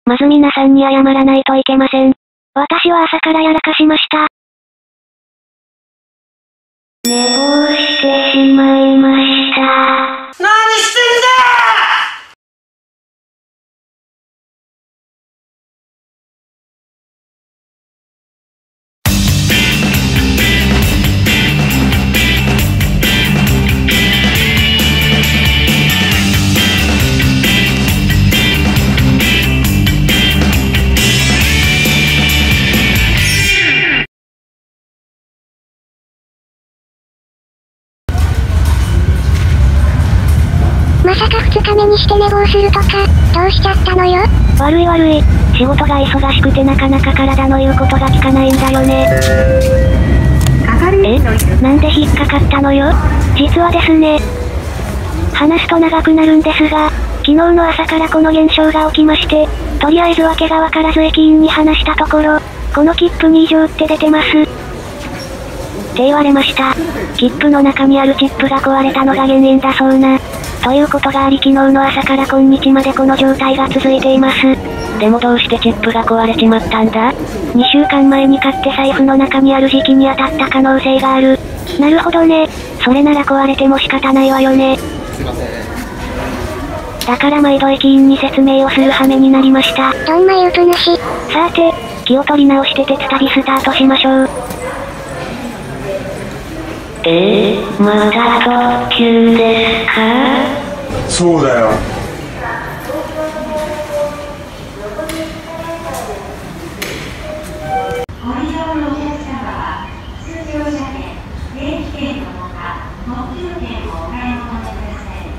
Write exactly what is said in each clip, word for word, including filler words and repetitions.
まず皆さんに謝らないといけません。私は朝からやらかしました。寝坊してしまいました。何してんだまさかふつかめにして寝坊するとか、どうしちゃったのよ。 悪い悪い。仕事が忙しくてなかなか体の言うことが聞かないんだよね。え？なんで引っかかったのよ？実はですね。話すと長くなるんですが、昨日の朝からこの現象が起きまして、とりあえず訳がわからず駅員に話したところ、この切符に異常って出てます。って言われました。切符の中にあるチップが壊れたのが原因だそうな。ということがあり昨日の朝から今日までこの状態が続いています。でもどうしてチップが壊れちまったんだ？にしゅうかんまえに買って財布の中にある時期に当たった可能性がある。なるほどね。それなら壊れても仕方ないわよね。すいません。だから毎度駅員に説明をする羽目になりました。 どんまいうぷなし。 さて、気を取り直して鉄旅スタートしましょう。えー、まだ特急ですか？ そうだよ。 ご利用のお客様は通常車券、定期券のほか特急券をお買い求めください。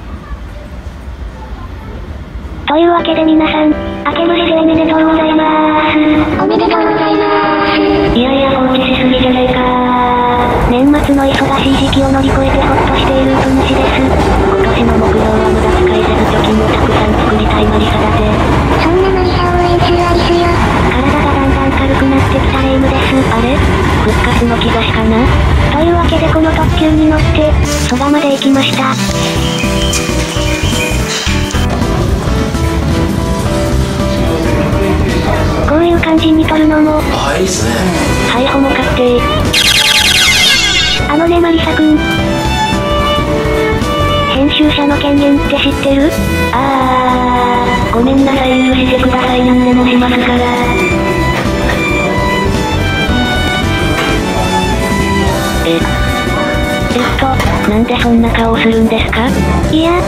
というわけで皆さん、明けましておめでとうございまーす。 おめでとうございまーす。 いやいや放置しすぎじゃねえかー。年末の忙しい時期を乗り越えてほっとしているうぷ主です。今年の目標は無駄遣いせず貯金をたくさん作りたいマリサだぜ。 そんなマリサを応援するアリスよ。 体がだんだん軽くなってきたレイムです。あれ？復活の兆しかな？というわけでこの特急に乗って、空まで行きました。こういう感じに撮るのも、 あ、いいっすね。 はい、ホモ確定。あのねマリサくん。編集者の権限って知ってる？あー、ごめんなさい許してくださいなんでもしますから。え、えっと、なんでそんな顔するんですか？いや。だって、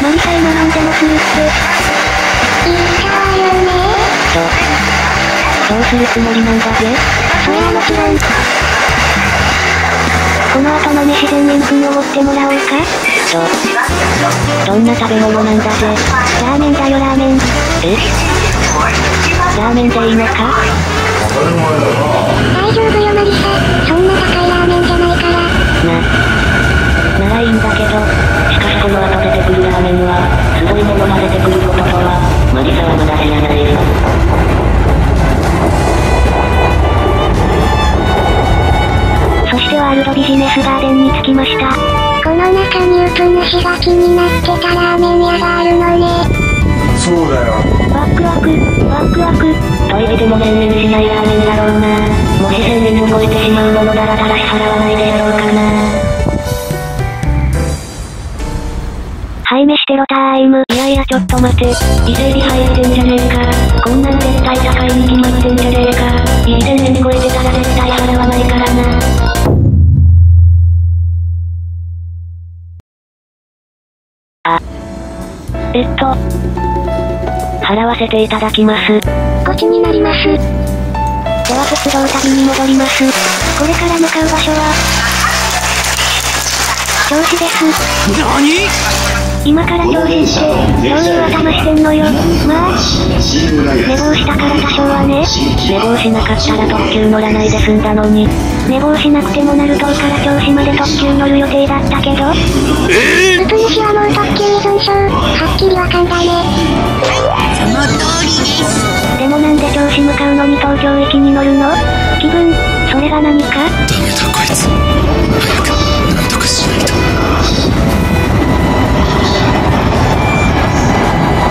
マリサ今なんでもするって。 いいかわよねどうするつもりなんだぜ？ それはもちろん。 この後の飯全円分おごってもらおうか？ど、どんな食べ物なんだぜ？ラーメンだよラーメン。え？ラーメンでいいのか？ 大丈夫よマリサ。そんな高いラーメンじゃないから。 な、ならいいんだけど、しかしこの後出てくるラーメンは、すごいものが出てくることとは、マリサはまだ知らないよ。そしてワールドビジネスガーデンに着きました。 この中にウプ主が気になってたラーメン屋があるのね。 そうだよ。 ワクワク、ワクワク。と言っても全然しないラーメンだろうな。もしせんえんを超えてしまうものならただ支払わないでやろうかな。はい飯テロタイム。いやいやちょっと待て。伊勢海老入ってんじゃねえか。こんなん絶対高いに決まってんじゃねえか。せんえん超えてたら絶対払わないからな。あ。えっと。払わせていただきます。 こっちになります。では鉄道旅に戻ります。これから向かう場所は、銚子です。なに？今から銚子って、どういう頭してんのよ。まあ、寝坊したから多少はね。寝坊しなかったら特急乗らないで済んだのに。寝坊しなくても鳴門から銚子まで特急乗る予定だったけど。 ウプ主はもう特急依存症。はっきりわかんだね。 その通りです。 でもなんで銚子向かうのに東京駅に乗るの？気分、それが何か？ ダメだこいつ。早く、なんとかしないと。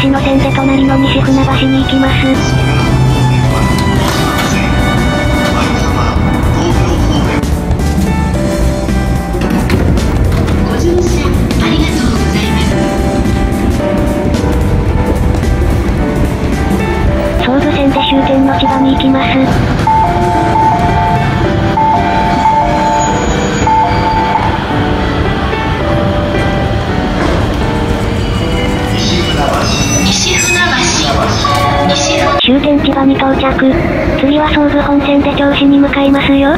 西の線で隣の西船橋に行きます。 ご乗車ありがとうございます。 総武線で終点の千葉に行きます。終点千葉に到着。次は総武本線で銚子に向かいますよ。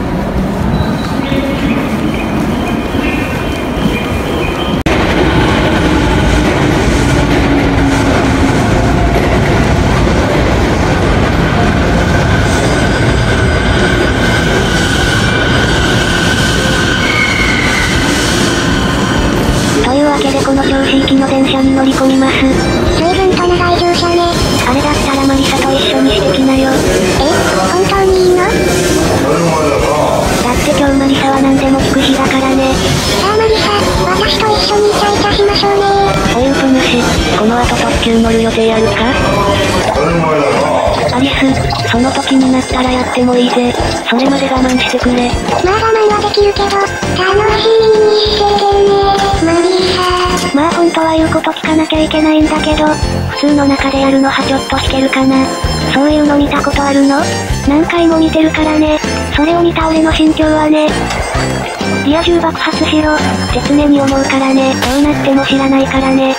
というわけでこの銚子行きの電車に乗り込みます。 随分と長い乗車ね。 あれだったらマリサと一緒にしてきなよ。 え、本当にいいの？ だって今日マリサは何でも聞く日だからね。 さあマリサ、私と一緒にイチャイチャしましょうね。 おいウプ主、この後特急乗る予定あるか？アリス、その時になったらやってもいいぜ。それまで我慢してくれ。 まあ我慢はできるけど、楽しみにしててね、マリサ。 まあ本当は言うこと聞かなきゃいけないんだけど、普通の中でやるのはちょっと引けるかな。そういうの見たことあるの？何回も見てるからね。それを見た俺の心境はね、リア充爆発しろって常に思うからね。どうなっても知らないからね。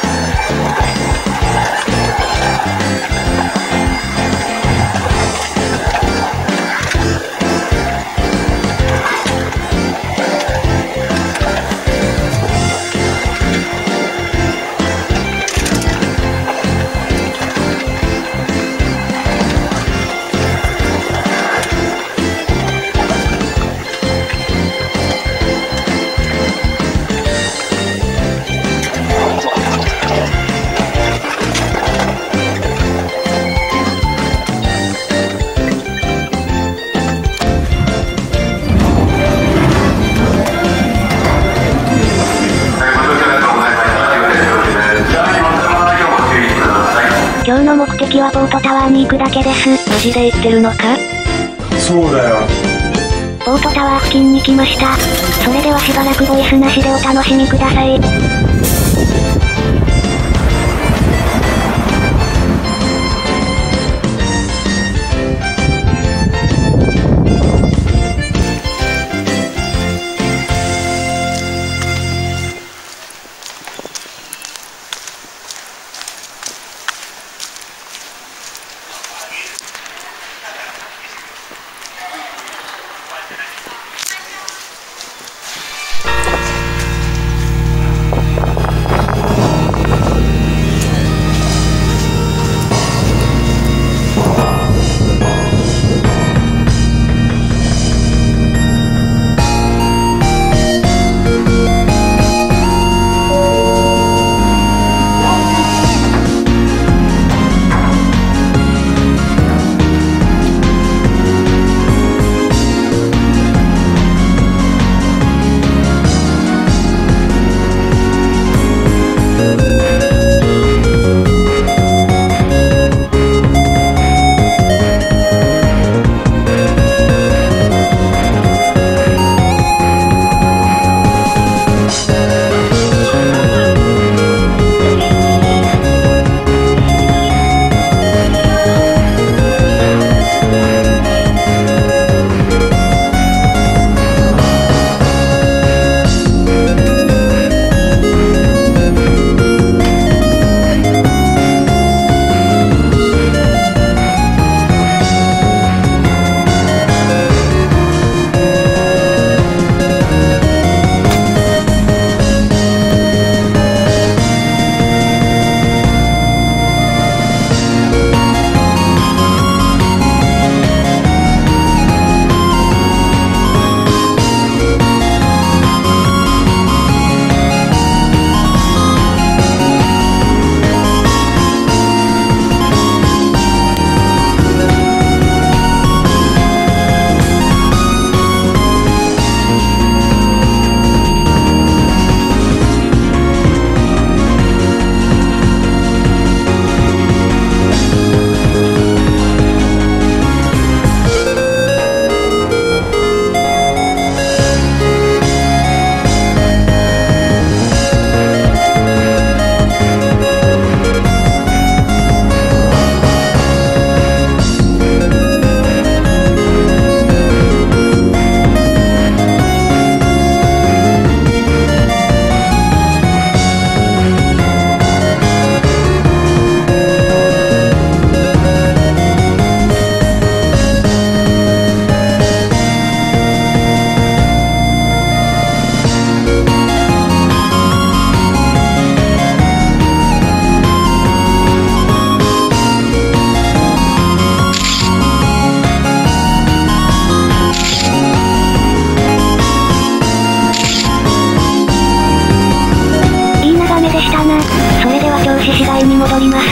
今日の目的はポートタワーに行くだけです。マジで言ってるのか？ そうだよ。 ポートタワー付近に来ました。それではしばらくボイスなしでお楽しみください。 ります。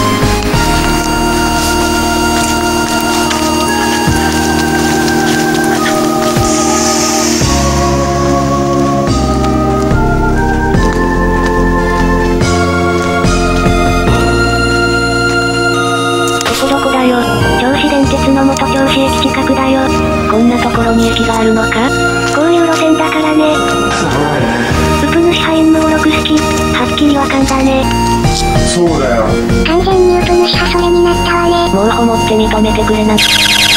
どこだよ。銚子電鉄の元銚子駅近くだよ。 こんなところに駅があるのか？ こういう路線だからね。ウプ主派員の語録好き。はっきりわかんだね。 そうだよ。 完全にウプ主派それになったわね。 もうほもって認めてくれな。 と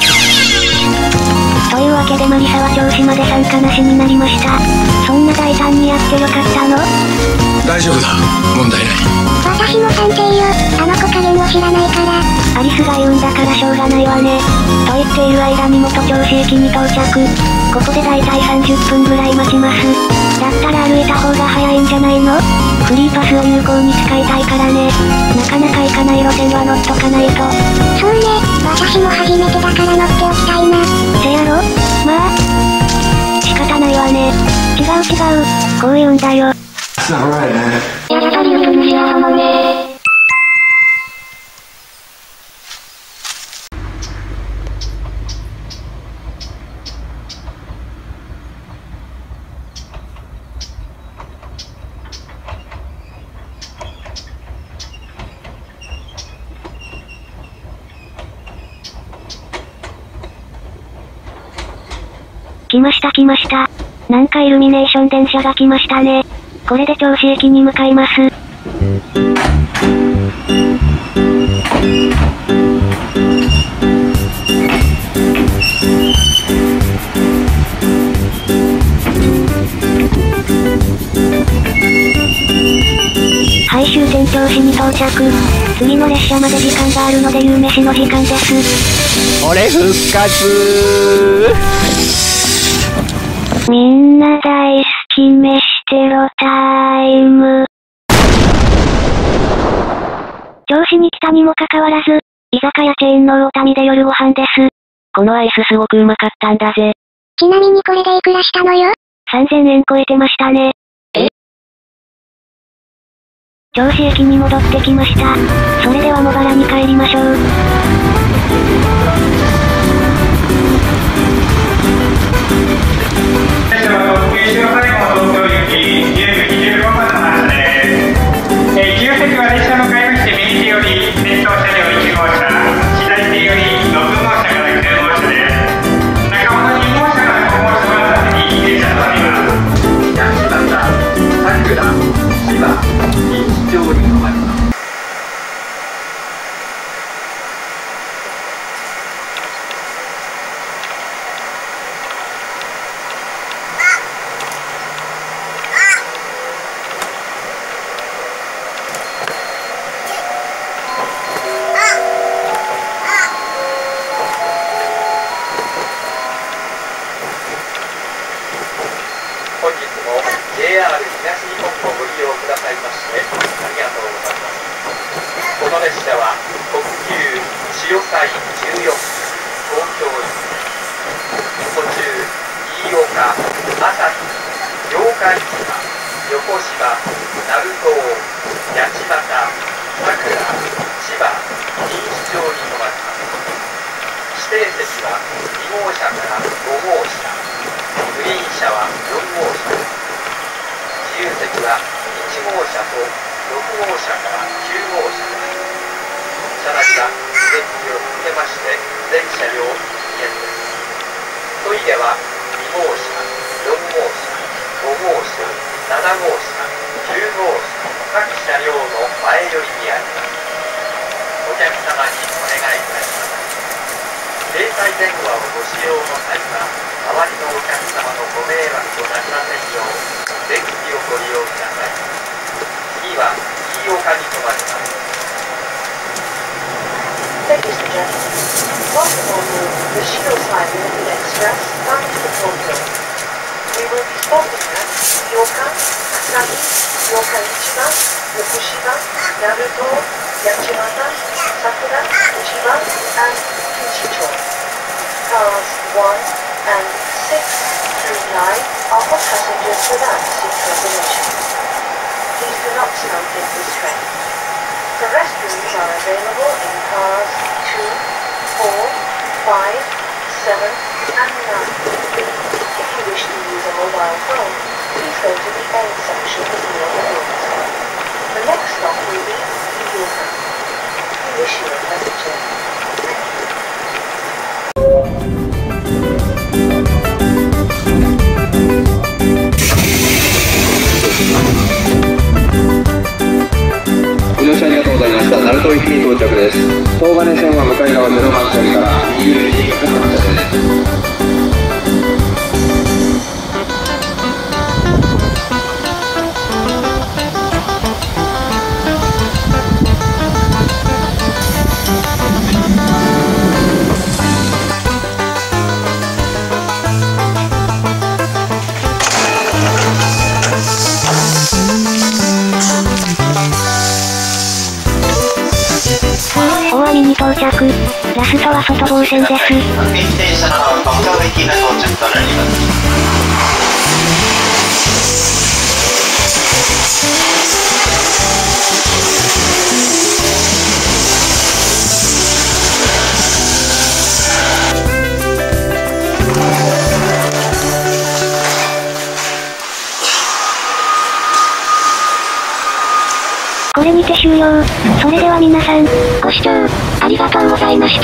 いうわけでマリサは銚子まで参加なしになりました。そんな大胆にやってよかったの？ 大丈夫だ。問題ない。 私も賛成よ。あの子加減を知らないから。 アリスが言うんだからしょうがないわね。と言っている間に元銚子駅に到着。ここでだいたいさんじゅっぷんぐらい待ちます。だったら歩いた方が早いんじゃないの？フリーパスを有効に使いたいからね。なかなか行かない路線は乗っとかないと。 そうね、私も初めてだから乗っておきたいな。 せやろ？まあ仕方ないわね。違う違う、こう言うんだよ。 やっぱりウプ主はホモね。 来ました来ました。なんかイルミネーション電車が来ましたね。これで銚子駅に向かいます。はい、終点銚子に到着。次の列車まで時間があるので夕飯の時間です。 俺復活。 みんな大好き飯テロタイム。銚子に来たにもかかわらず、居酒屋チェーンの魚民で夜ご飯です。 このアイスすごくうまかったんだぜ。 ちなみにこれでいくらしたのよ？ さんぜんえん超えてましたね。 え？ 銚子駅に戻ってきました。それでは茂原に帰りましょう。 最初は特急の最後の東京行きじゅうにじゅうごふんの発車です。えー、自由席は列車の買いまして右手より先頭車両いち号車、左手よりろく号車からきゅう号車です。仲間のに号車からご号車は先に停車となります。八幡、さくら、千葉、西上に止まります。本日も ジェイアール 東日本をご利用くださいましてありがとうございます。この列車は特急潮西じゅうよん東京行き、途中飯岡、朝日、八日市場、横芝、鳴門、八幡、さくら、千葉、錦糸町に止まります。指定席はに号車からご号車、グリーン車はよん号車、自由席はいち号車とろく号車からきゅう号車です。車内は電気をつけまして全車両禁煙です。トイレはに号車、よん号車、ご号車、なな号車、じゅう号車、各車両の前寄りにあります。お客様にお願いいたします。携帯電話をご使用の際は周りのお客様のご迷惑となりませんよう電気をご利用ください。次は飯岡に止まります。 Ladies and gentlemen, welcome on board the Shinosai Limited Express bound to Tokyo. We will be stopping at Yoka, Asagi, Yoka Ichiba, Yokoshima, Naruto, Yachimata, Sakura, Chiba, and Kinshicho. Cars one and six through nine are for passengers without seat reservation. Please do not smoke in this train. The restrooms are available in cars two, four, five, seven, and nine. If you wish to use a mobile phone, please go to the L section near the doors. The next stop will be Yoka. We wish you a pleasant journey. Thank you. ご乗車ありがとうございました。鳴門駅に到着です。東金線は向かい側ゼロ番線から右上に各発車です。 大網に到着。ラストは外房線です。 電車の東京駅が到着となります。 これにて終了。それでは皆さん、ご視聴ありがとうございました。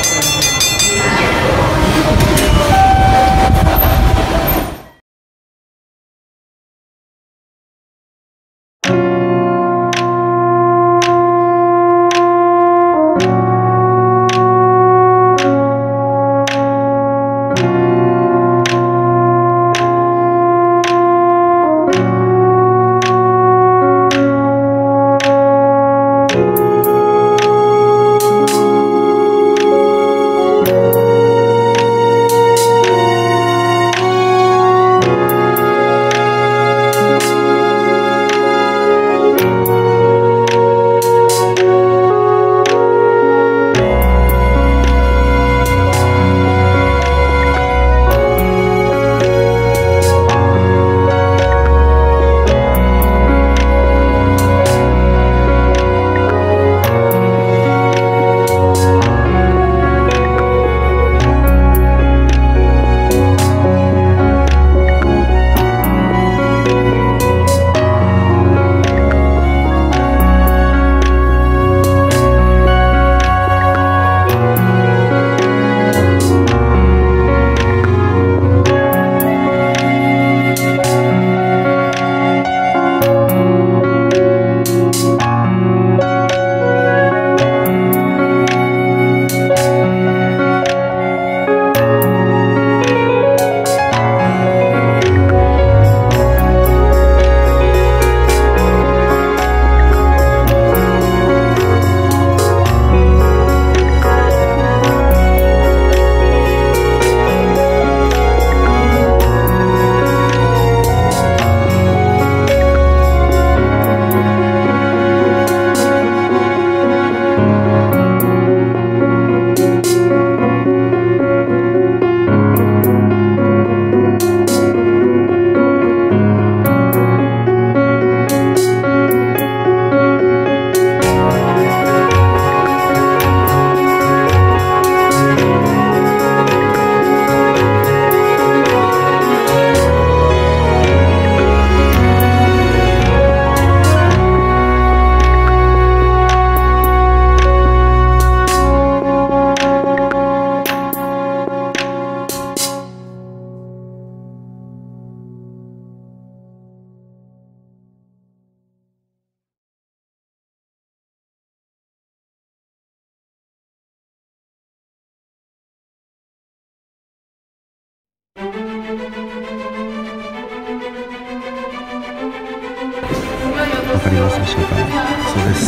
わかりますでしょうか。そうです。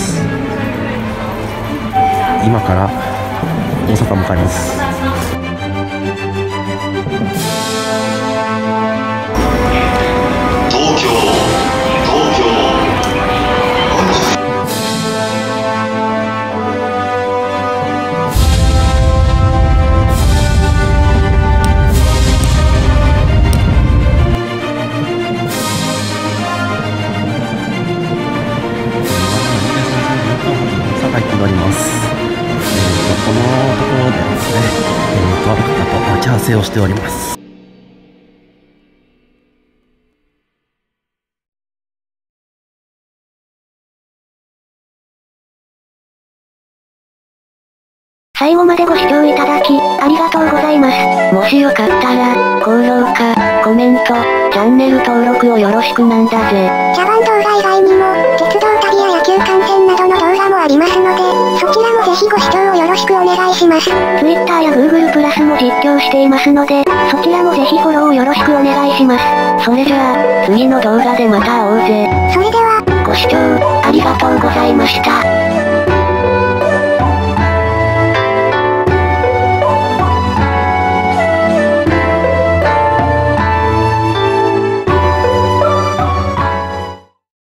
今から大阪向かいます。 東京、東京。 はんでおります。えーと、このところでですね、えーと、ある方と待ち合わせをしております。 最後までご視聴いただき、ありがとうございます。 もしよかったら、高評価、コメント、チャンネル登録をよろしくなんだぜ。 茶番動画以外にも、鉄道旅や野球観戦などの動画もありますので、そちらもぜひご視聴をよろしくお願いします。 Twitter や Google プラスも実況していますので、そちらもぜひフォローをよろしくお願いします。 それじゃあ、次の動画でまた会おうぜ。 それでは、 ご視聴、ありがとうございました。